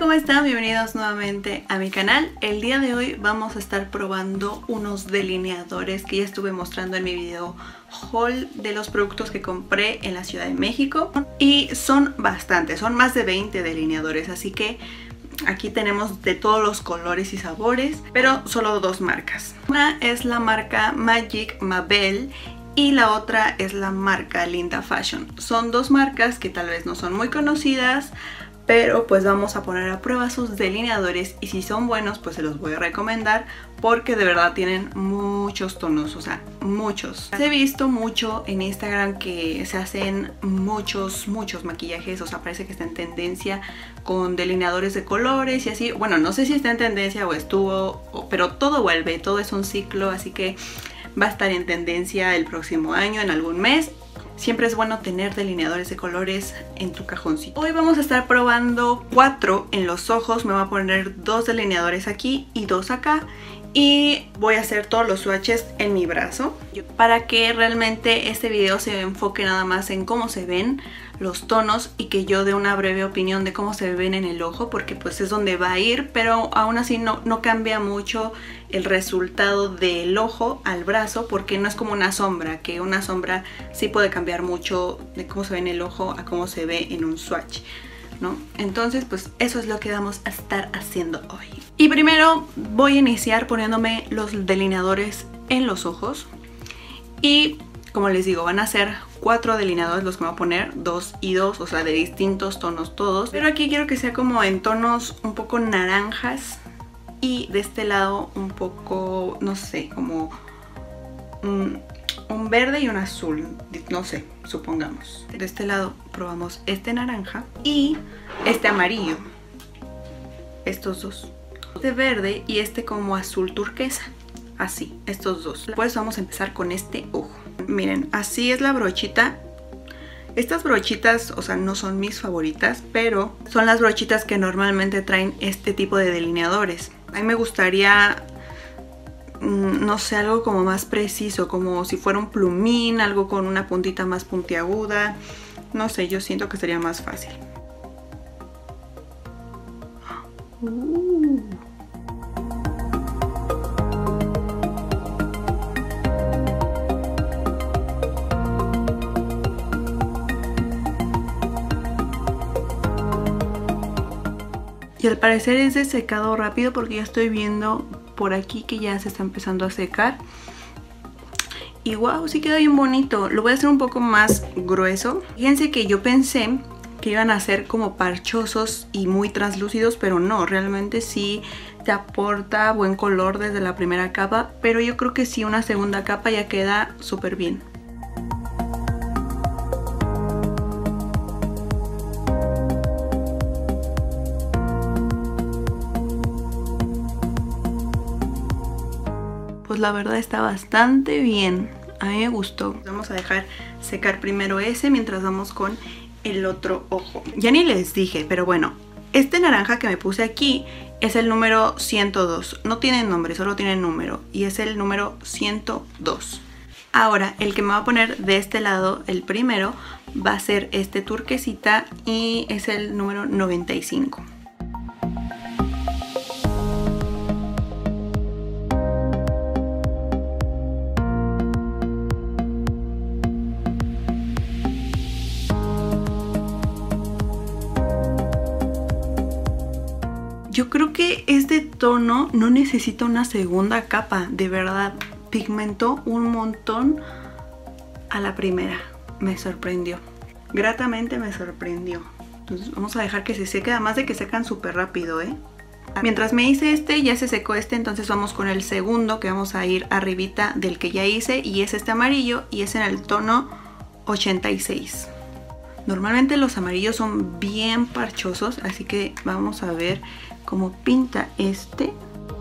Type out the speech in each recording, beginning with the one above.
¿cómo están? Bienvenidos nuevamente a mi canal. El día de hoy vamos a estar probando unos delineadores que ya estuve mostrando en mi video haul de los productos que compré en la Ciudad de México. Y son bastantes, son más de 20 delineadores, así que aquí tenemos de todos los colores y sabores, pero solo dos marcas. Una es la marca Magic Mabel y la otra es la marca Linda Fashion. Son dos marcas que tal vez no son muy conocidas, pero pues vamos a poner a prueba sus delineadores y si son buenos pues se los voy a recomendar porque de verdad tienen muchos tonos, o sea, muchos. He visto mucho en Instagram que se hacen muchos maquillajes, o sea, parece que está en tendencia con delineadores de colores y así. Bueno, no sé si está en tendencia o estuvo, pero todo vuelve, todo es un ciclo, así que va a estar en tendencia el próximo año, en algún mes. Siempre es bueno tener delineadores de colores en tu cajoncito. Hoy vamos a estar probando 4 en los ojos. Me voy a poner 2 delineadores aquí y 2 acá. Y voy a hacer todos los swatches en mi brazo para que realmente este video se enfoque nada más en cómo se ven los tonos y que yo dé una breve opinión de cómo se ven en el ojo, porque pues es donde va a ir, pero aún así no cambia mucho el resultado del ojo al brazo, porque no es como una sombra, que una sombra sí puede cambiar mucho de cómo se ve en el ojo a cómo se ve en un swatch, ¿no? Entonces pues eso es lo que vamos a estar haciendo hoy. Y primero voy a iniciar poniéndome los delineadores en los ojos y como les digo, van a ser 4 delineadores los que me voy a poner, 2 y 2, o sea de distintos tonos todos, pero aquí quiero que sea como en tonos un poco naranjas y de este lado un poco, no sé, como un verde y un azul, no sé, supongamos. De este lado probamos este naranja y este amarillo, estos dos, este verde y este como azul turquesa, así, estos dos. Pues vamos a empezar con este ojo. Miren, así es la brochita. Estas brochitas, o sea, no son mis favoritas, pero son las brochitas que normalmente traen este tipo de delineadores. A mí me gustaría, no sé, algo como más preciso, como si fuera un plumín, algo con una puntita más puntiaguda. No sé, yo siento que sería más fácil. Y al parecer es de secado rápido porque ya estoy viendo por aquí que ya se está empezando a secar. Y wow, sí queda bien bonito. Lo voy a hacer un poco más grueso. Fíjense que yo pensé que iban a ser como parchosos y muy translúcidos, pero no, realmente sí te aporta buen color desde la primera capa, pero yo creo que sí una segunda capa ya queda súper bien. Pues la verdad está bastante bien, a mí me gustó. Vamos a dejar secar primero ese mientras vamos con el otro ojo. Ya ni les dije, pero bueno, este naranja que me puse aquí es el número 102. No tiene nombre, solo tiene número y es el número 102. Ahora, el que me va a poner de este lado, el primero, va a ser este turquesita y es el número 95. Yo creo que este tono no necesita una segunda capa, de verdad, pigmentó un montón a la primera, me sorprendió, gratamente me sorprendió. Entonces vamos a dejar que se seque, además de que secan súper rápido, ¿eh? Mientras me hice este, ya se secó este, entonces vamos con el segundo que vamos a ir arribita del que ya hice y es este amarillo y es en el tono 86. Normalmente los amarillos son bien parchosos, así que vamos a ver cómo pinta este.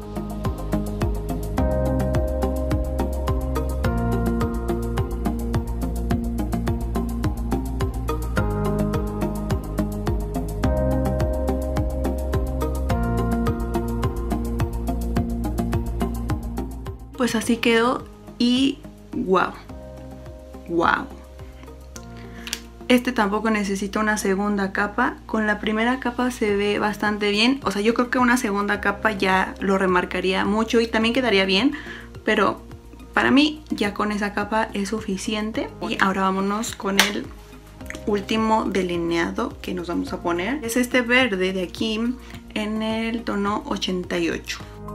Pues así quedó y wow, wow. Este tampoco necesita una segunda capa. Con la primera capa se ve bastante bien. O sea, yo creo que una segunda capa ya lo remarcaría mucho y también quedaría bien. Pero para mí ya con esa capa es suficiente. Y ahora vámonos con el último delineado que nos vamos a poner. Es este verde de aquí en el tono 88.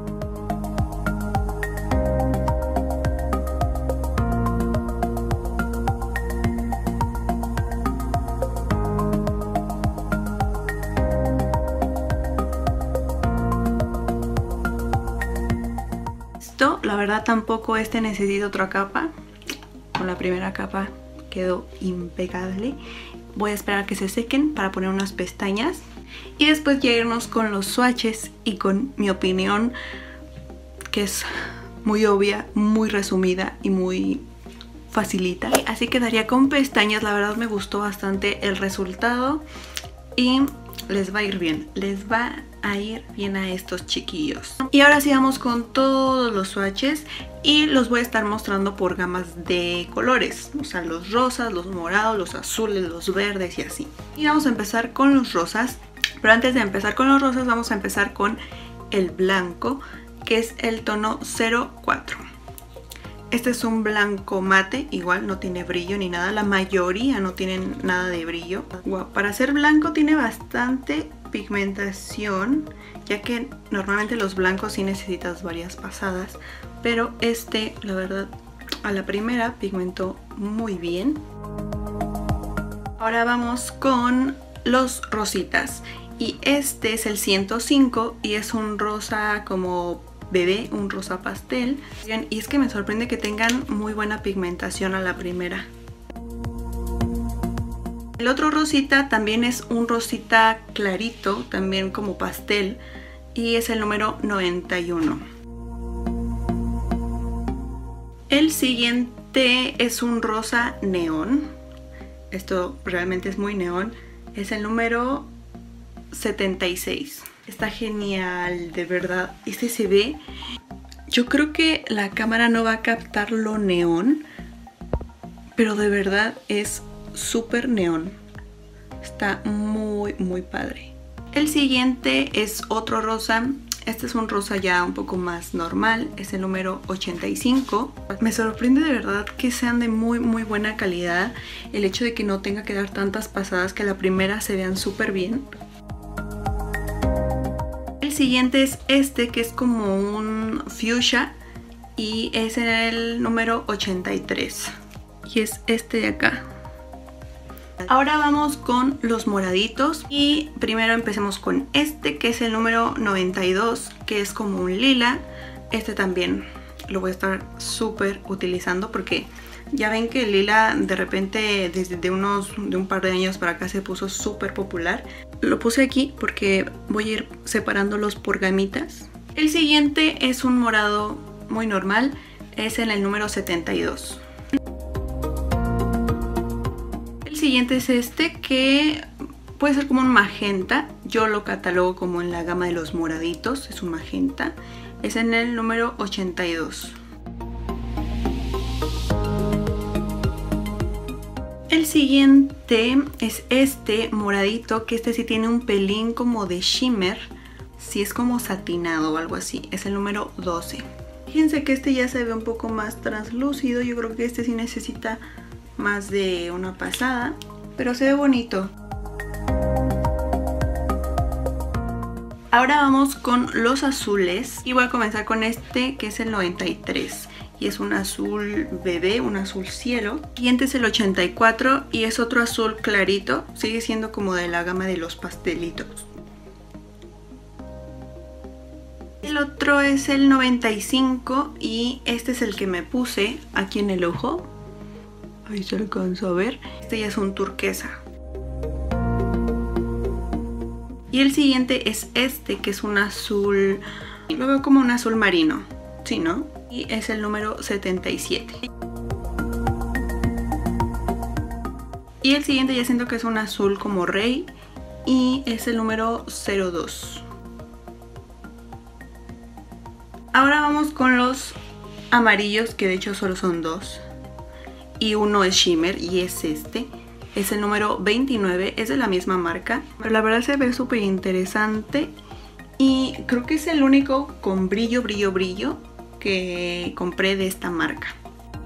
La verdad tampoco necesita otra capa. Con la primera capa quedó impecable. Voy a esperar a que se sequen para poner unas pestañas y después ya irnos con los swatches y con mi opinión, que es muy obvia, muy resumida y muy facilita. Así quedaría con pestañas. La verdad me gustó bastante el resultado y les va a ir bien, les va a ir bien a estos chiquillos. Y ahora sí vamos con todos los swatches y los voy a estar mostrando por gamas de colores, o sea, los rosas, los morados, los azules, los verdes y así. Y vamos a empezar con los rosas, pero antes de empezar con los rosas vamos a empezar con el blanco, que es el tono 04. Este es un blanco mate, igual no tiene brillo ni nada, la mayoría no tienen nada de brillo. Wow, para ser blanco tiene bastante pigmentación, ya que normalmente los blancos sí necesitas varias pasadas, pero la verdad a la primera pigmentó muy bien. Ahora vamos con los rositas y este es el 105 y es un rosa como bebé, un rosa pastel. Y es que me sorprende que tengan muy buena pigmentación a la primera. El otro rosita también es un rosita clarito, también como pastel, y es el número 91. El siguiente es un rosa neón. Esto realmente es muy neón. Es el número 76. Está genial, de verdad. Este se ve... Yo creo que la cámara no va a captar lo neón, pero de verdad es súper neón. Está muy muy padre. El siguiente es otro rosa. Este es un rosa ya un poco más normal. Es el número 85. Me sorprende de verdad que sean de muy muy buena calidad. El hecho de que no tenga que dar tantas pasadas, que a la primera se vean súper bien. El siguiente es este, que es como un fuchsia y es en el número 83. Y es este de acá. Ahora vamos con los moraditos y primero empecemos con este, que es el número 92, que es como un lila. Este también lo voy a estar súper utilizando porque ya ven que el lila de repente desde un par de años para acá se puso súper popular. Lo puse aquí porque voy a ir separándolos por gamitas. El siguiente es un morado muy normal, es en el número 72. El siguiente es este, que puede ser como un magenta. Yo lo catalogo como en la gama de los moraditos, es un magenta. Es en el número 82. El siguiente es este moradito, que este sí tiene un pelín como de shimmer. Sí, es como satinado o algo así. Es el número 12. Fíjense que este ya se ve un poco más translúcido. Yo creo que este sí necesita más de una pasada, pero se ve bonito. Ahora vamos con los azules y voy a comenzar con este, que es el 93 y es un azul bebé, un azul cielo. El siguiente es el 84 y es otro azul clarito, sigue siendo como de la gama de los pastelitos. El otro es el 95 y este es el que me puse aquí en el ojo. Ahí se alcanza a ver. Este ya es un turquesa. Y el siguiente es este, que es un azul... Lo veo como un azul marino. Sí, ¿no? Y es el número 77. Y el siguiente ya siento que es un azul como rey. Y es el número 02. Ahora vamos con los amarillos, que de hecho solo son dos. Y uno es shimmer y es este. es el número 29, es de la misma marca, pero la verdad se ve súper interesante y creo que es el único con brillo que compré de esta marca.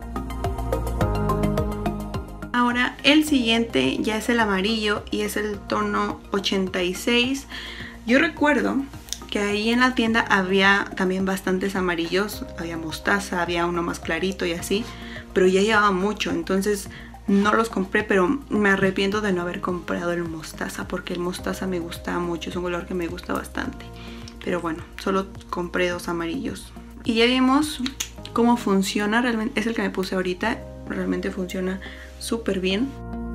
Ahora el siguiente ya es el amarillo y es el tono 86. Yo recuerdo que ahí en la tienda había también bastantes amarillos, había mostaza, había uno más clarito y así, pero ya llevaba mucho, entonces no los compré, pero me arrepiento de no haber comprado el mostaza porque el mostaza me gusta mucho, es un color que me gusta bastante. Pero bueno, solo compré 2 amarillos. Y ya vimos cómo funciona, realmente es el que me puse ahorita, realmente funciona súper bien.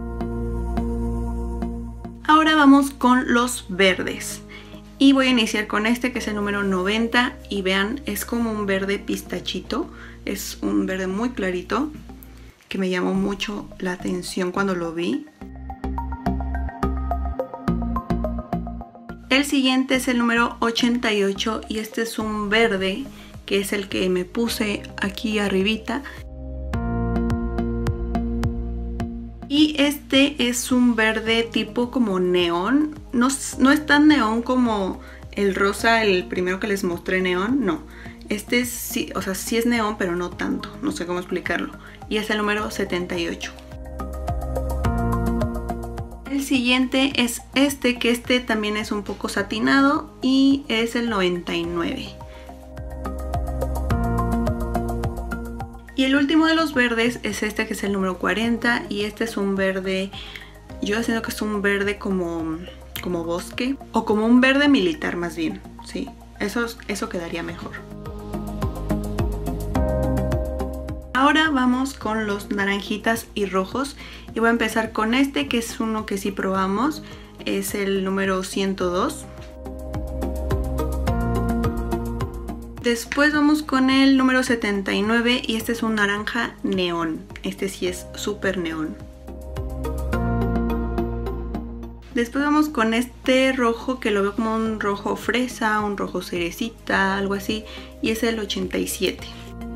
Ahora vamos con los verdes. Y voy a iniciar con este que es el número 90 y vean, es como un verde pistachito, es un verde muy clarito que me llamó mucho la atención cuando lo vi. El siguiente es el número 88 y este es un verde que es el que me puse aquí arribita. Y este es un verde tipo como neón, no es tan neón como el rosa, el primero que les mostré neón, no. Este sí, o sea, sí es neón, pero no tanto, no sé cómo explicarlo. Y es el número 78. El siguiente es este, que este también es un poco satinado y es el 99. Y el último de los verdes es este que es el número 40 y este es un verde, yo siento que es un verde como bosque o como un verde militar más bien, sí, eso quedaría mejor. Ahora vamos con los naranjitas y rojos y voy a empezar con este que es uno que sí probamos, es el número 102. Después vamos con el número 79 y este es un naranja neón. Este sí es súper neón. Después vamos con este rojo que lo veo como un rojo fresa, un rojo cerecita, algo así. Y es el 87.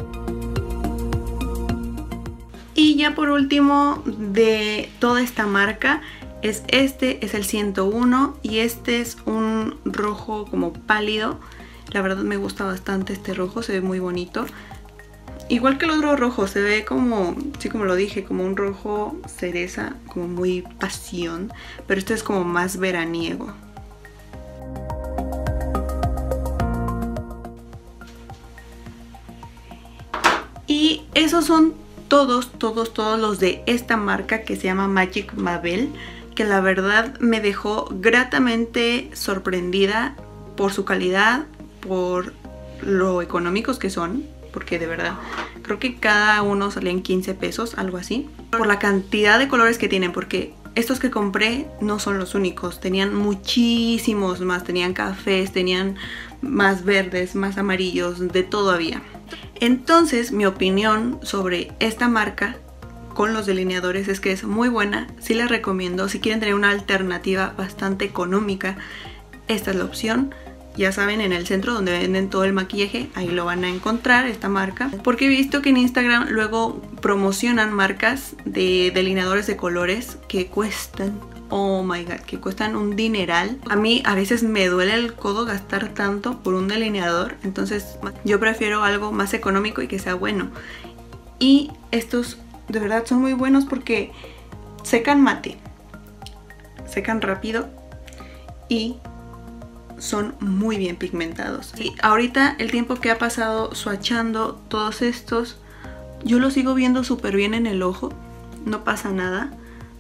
Y ya por último de toda esta marca es este, es el 101 y este es un rojo como pálido. La verdad me gusta bastante este rojo, se ve muy bonito. Igual que el otro rojo, se ve como, sí, como lo dije, como un rojo cereza, como muy pasión. Pero este es como más veraniego. Y esos son todos los de esta marca que se llama Magic Mabel, que la verdad me dejó gratamente sorprendida por su calidad, por lo económicos que son, porque de verdad creo que cada uno salía en 15 pesos, algo así, por la cantidad de colores que tienen, porque estos que compré no son los únicos, tenían muchísimos más, tenían cafés, tenían más verdes, más amarillos, de todo había. Entonces mi opinión sobre esta marca con los delineadores es que es muy buena, sí la recomiendo. Si quieren tener una alternativa bastante económica, esta es la opción. Ya saben, en el centro donde venden todo el maquillaje, ahí lo van a encontrar, esta marca. Porque he visto que en Instagram luego promocionan marcas de delineadores de colores que cuestan, oh my god, que cuestan un dineral. A mí a veces me duele el codo gastar tanto por un delineador, entonces yo prefiero algo más económico y que sea bueno. Y estos de verdad son muy buenos porque secan mate, secan rápido y son muy bien pigmentados. Y ahorita el tiempo que ha pasado swatchando todos estos, yo los sigo viendo súper bien en el ojo, no pasa nada.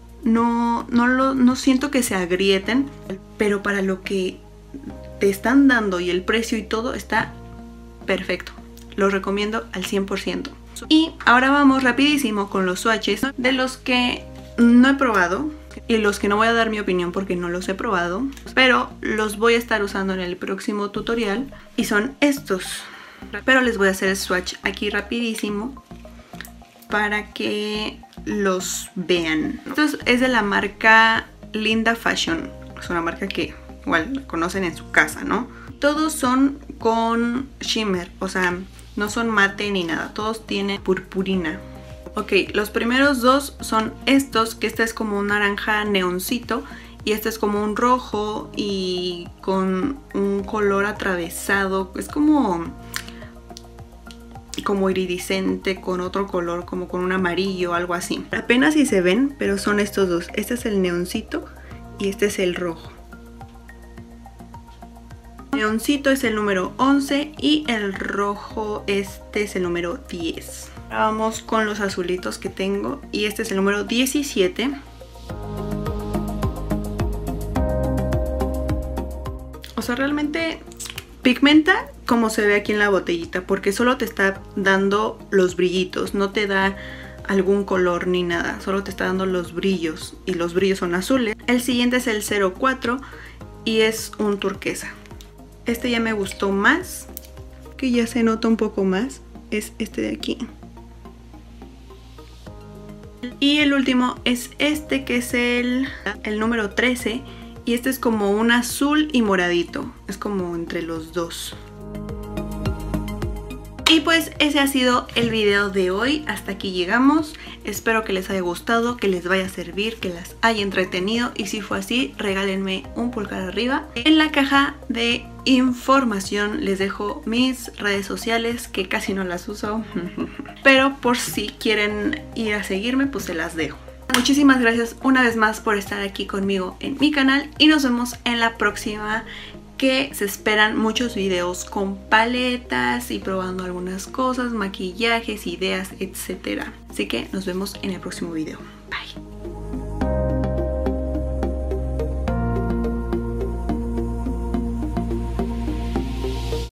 No siento que se agrieten, pero para lo que te están dando y el precio y todo está perfecto. Los recomiendo al 100%. Y ahora vamos rapidísimo con los swatches de los que no he probado y los que no voy a dar mi opinión porque no los he probado, pero los voy a estar usando en el próximo tutorial y son estos. Pero les voy a hacer el swatch aquí rapidísimo para que los vean. Esto es de la marca Linda Fashion. Es una marca que igual la conocen en su casa, ¿no? Todos son con shimmer, o sea, no son mate ni nada. Todos tienen purpurina. Ok, los primeros dos son estos, que este es como un naranja neoncito y este es como un rojo y con un color atravesado. Es como iridiscente con otro color, como con un amarillo, algo así. Apenas si se ven, pero son estos dos. Este es el neoncito y este es el rojo. El neoncito es el número 11 y el rojo este es el número 10. Ahora vamos con los azulitos que tengo y este es el número 17. O sea, realmente pigmenta como se ve aquí en la botellita, porque solo te está dando los brillitos, no te da algún color ni nada, solo te está dando los brillos y los brillos son azules. El siguiente es el 04 y es un turquesa. Este ya me gustó más, que ya se nota un poco más, es este de aquí. Y el último es este, que es el número 13 y este es como un azul y moradito, es como entre los dos. Y pues ese ha sido el video de hoy, hasta aquí llegamos. Espero que les haya gustado, que les vaya a servir, que las haya entretenido y si fue así, regálenme un pulgar arriba. En la caja de información les dejo mis redes sociales, que casi no las uso, pero por si quieren ir a seguirme, pues se las dejo. Muchísimas gracias una vez más por estar aquí conmigo en mi canal y nos vemos en la próxima, que se esperan muchos videos con paletas y probando algunas cosas, maquillajes, ideas, etc. Así que nos vemos en el próximo video.